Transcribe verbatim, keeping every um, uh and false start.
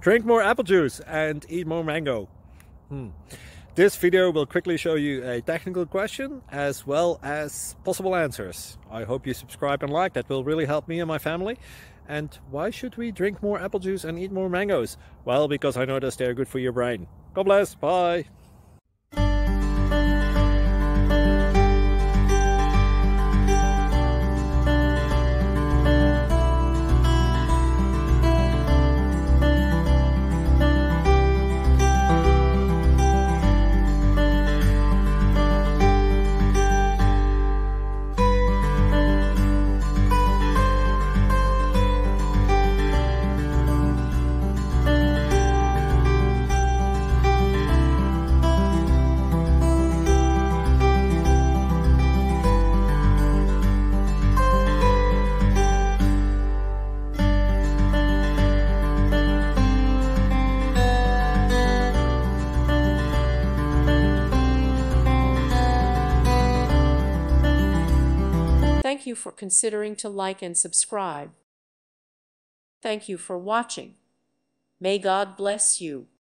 Drink more apple juice and eat more mango. Hmm. This video will quickly show you a technical question as well as possible answers. I hope you subscribe and like, that will really help me and my family. And why should we drink more apple juice and eat more mangoes? Well, because I noticed they're good for your brain. God bless, bye! Thank you for considering to like and subscribe. Thank you for watching. May God bless you.